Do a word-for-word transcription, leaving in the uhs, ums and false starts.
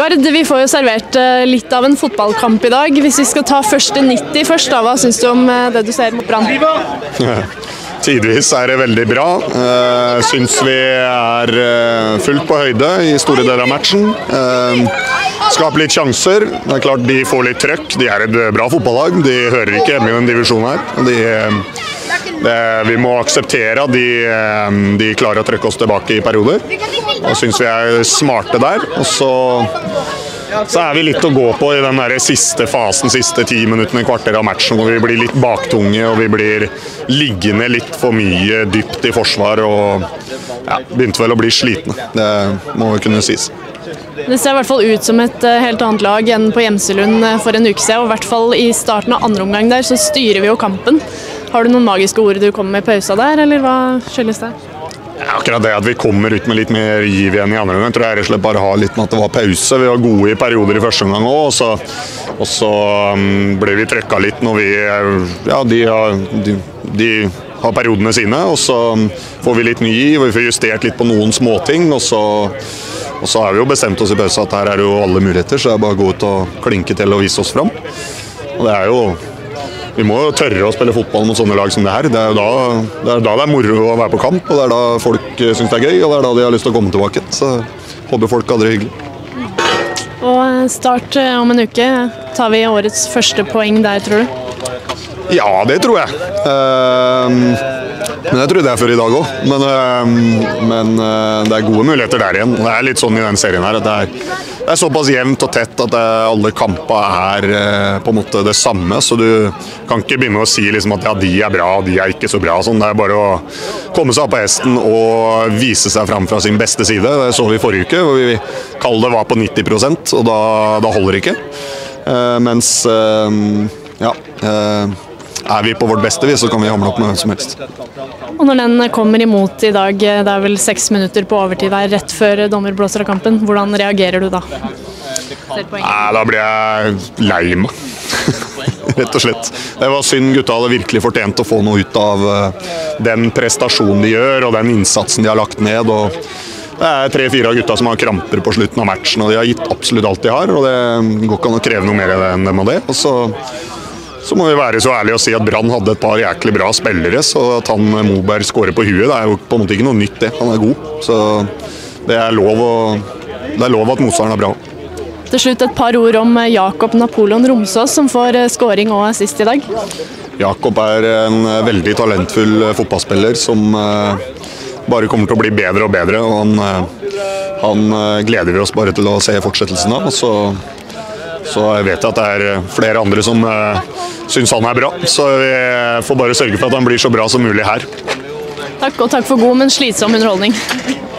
Gard, vi får jo servert litt av en fotballkamp i dag. Hvis vi skal ta første nitti først, da, hva synes du om det du ser mot Brann? Tidvis er det veldig bra. Jeg synes vi er fullt på høyde i store deler av matchen. Skaper litt sjanser. Det er klart de får litt trøkk. De er et bra fotballag. De hører ikke hjemme i den divisjonen her. De, det, vi må akseptere at de, de klarer å trøkke oss tilbake i perioder. Jeg synes vi er smarte der. Og så, så er vi litt å gå på i den der siste fasen, siste ti minuttene, kvarter av matchen, hvor vi blir litt baktunge og vi blir liggende litt for mye dypt i forsvar og ja, begynte vel å bli slitne. Det må vi kunne sies. Det ser i hvert fall ut som et helt annet lag enn på Gjemselund for en uke siden, og i hvert fall i starten av andre omgang der så styrer vi jo kampen. Har du noen magiske ord du kommer med pausa der, eller hva skyldes det? Ja, akkurat det at vi kommer ut med litt mer giv igjen i andre omgang, tror jeg rett og slett bare har litt med at det var pause. Vi var gode i perioder i første omgang også, og så, og så um, ble vi trykket litt når vi, ja, de har, de, de har periodene sine, og så får vi litt ny giv, og vi får justert litt på noen småting, og så, og så har vi jo bestemt oss i pause at her er jo alle muligheter, så det er bare å gå ut og klinke til og vise oss fram. Og det er jo Vi må jo tørre å spille fotball mot sånne lag som det her. Det er jo da det er, da det er moro å være på kamp, og det er da folk synes det er gøy, og det er da de har lyst til å komme tilbake. Så håper folk hadde det hyggelig. Og start om en uke. Tar vi årets første poeng der, tror du? Ja, det tror jeg. Uh, men jeg tror det er før i dag også. Men, uh, men uh, det er gode muligheter der igjen. Det er litt sånn i den serien her at det er, det er såpass jevnt og tett at det, alle kamper er uh, på en måte det samme. Så du kan ikke begynne å si liksom at ja, de er bra, de er ikke så bra. Sånn. Det er bare å komme seg opp på hesten og vise seg fram fra sin beste side. Det så vi forrige uke, hvor vi kaller det var på nitti prosent, og da, da holder det ikke. Uh, mens uh, ja uh, er vi på vårt beste, så kan vi hamle opp med hvem som helst. Og når den kommer imot i dag, det er vel seks minutter på overtid der, rett før dommer blåser av kampen, hvordan reagerer du da? Nei, da blir jeg lei meg, rett og slett. Det var synd, gutta hadde virkelig fortjent å få noe ut av den prestasjonen de gjør, og den innsatsen de har lagt ned, og det er tre-fire av gutta som har kramper på slutten av matchen, og de har gitt absolutt alt de har, og det går ikke an å kreve noe mer enn dem av det, og så Så må vi være så ærlige og si at Brann hadde et par jæklig bra spillere, så at han Moberg skårer på huet, det er jo på en måte ikke noe nytt det. Han er god, så det er lov, å, det er lov at motstanderen er bra. Til slutt et par ord om Jakob Napoleon Romsås, som får skåring og assist i dag. Jakob er en veldig talentfull fotballspiller som bare kommer til å bli bedre og bedre, og han, han gleder vi oss bare til å se fortsettelsen av, og så Så jeg vet at det er flere andre som uh, syns han er bra, så vi får bare sørge for at han blir så bra som mulig her. Takk, og takk for god, men slitsom underholdning.